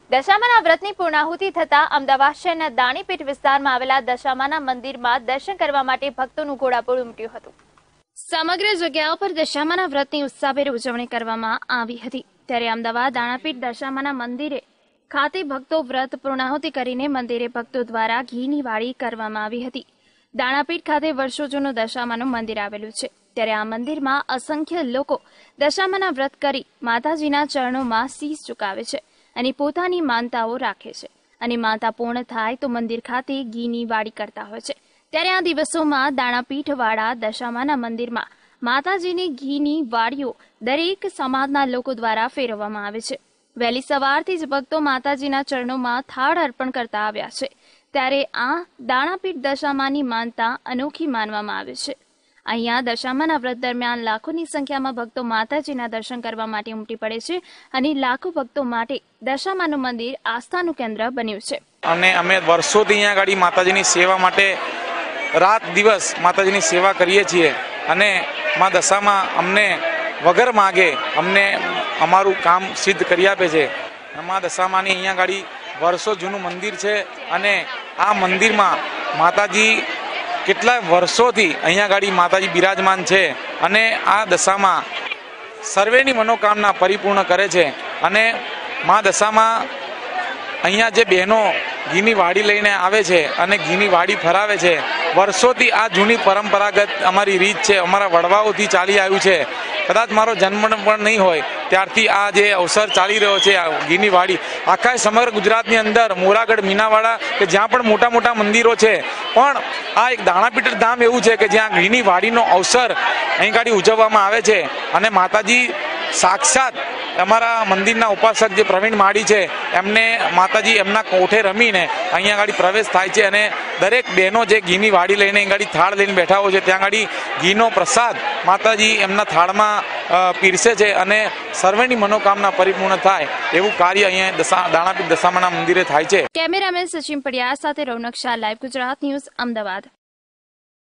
દશામાના વ્રતની પૂર્ણાહુતિ થતા અમદાવાદ શહેરના દાણીપીઠ વિસ્તારમાં આવેલા દશામાના મંદિરમાં દર્શન કરવા માટે ભક્તોનું ઘોડાપૂર ઉમટ્યું હતું। સમગ્ર જગ્યાઓ પર દશામાના વ્રતની ઉત્સાહભેર ઉજવણી કરવામાં આવી હતી। ત્યારે અમદાવાદ દાણાપીઠ દશામાના મંદિરે ખાતે ભક્તો વ્રત પૂર્ણાહુતિ કરીને મંદિરે ભક્તો દ્વારા ઘીની વાળી કરવામાં આવી હતી। દાણાપીઠ ખાતે વર્ષો જૂનું દશામાનું મંદિર આવેલું છે। ત્યારે આ મંદિરમાં અસંખ્ય લોકો દશામાના વ્રત કરી માતાજીના ચરણોમાં શીશ ઝુકાવે છે અને પોતાની માનતાઓ રાખે છે અને માનતા પૂર્ણ થાય તો મંદિર ખાતે ઘીની વાડી કરતા હોય છે। ત્યારે આ દિવસોમાં દાણાપીઠવાળા દશામાના મંદિરમાં માતાજીની ઘીની વાડીઓ દરેક સમાજના લોકો દ્વારા ફેરવવામાં આવે છે। વહેલી સવારથી જ ભક્તો માતાજીના ચરણોમાં થાળ અર્પણ કરતા આવ્યા છે। ત્યારે આ દાણાપીઠ દશામાની માનતા અનોખી માનવામાં આવે છે। અહીંયા દશામાના વ્રત દરમિયાન લાખોની સંખ્યામાં ભક્તો માતાજીના દર્શન કરવા માટે ઉમટી પડે છે અને લાખો ભક્તો માટે દશામાનું મંદિર આસ્થાનું કેન્દ્ર બન્યું છે। અને અમે વર્ષોથી અહીંયા ગાડી માતાજીની સેવા માટે રાત દિવસ માતાજીની સેવા કરીએ છીએ અને મા દશામાં અમને વગર માગે અમને અમારું કામ સિદ્ધ કરી આપે છે। મા દશામાની અહીંયા ગાડી વર્ષો જૂનું મંદિર છે અને આ મંદિરમાં માતાજી કેટલા વર્ષોથી અહીંયા ગાડી માતાજી બિરાજમાન છે અને આ દશામાં સર્વેની મનોકામના પરિપૂર્ણ કરે છે। અને મા દશામાં અહીંયા જે બહેનો ઘીની વાડી લઈને આવે છે અને ઘીની વાડી ફરાવે છે, વર્ષોથી આ જૂની પરંપરાગત અમારી રીત છે, અમારા વડવાઓથી ચાલી આવ્યું છે। કદાચ મારો જન્મ પણ નહીં હોય ત્યારથી આ જે અવસર ચાલી રહ્યો છે ઘીની વાડી આખા સમગ્ર ગુજરાતની અંદર મોરાગઢ, મીનાવાડા કે જ્યાં પણ મોટા મોટા મંદિરો છે, પણ આ એક દાણાપીઠ ધામ એવું છે કે જ્યાં ઘીની વાડીનો અવસર અહીં ગાડી ઉજવવામાં આવે છે અને માતાજી સાક્ષાત અમારા મંદિરના ઉપાસક જે પ્રવીણ માળી છે એમને માતાજી એમના કોઠે રમીને અહીંયા ગાડી પ્રવેશ થાય છે અને દરેક બહેનો જે ઘીની વાડી લઈને અહીં ગાડી થાળ લઈને બેઠા હોય છે ત્યાં ગાડી ઘીનો પ્રસાદ માતાજી એમના થાળમાં પીરસે છે અને સર્વેની મનોકામના પરિપૂર્ણ થાય એવું કાર્ય અહીંયા દાણાપીઠ દશામાના મંદિરે થાય છે। કેમેરામેન સચિન પડિયાર સાથે રૌનક શાહ, લાઈવ ગુજરાત ન્યૂઝ, અમદાવાદ।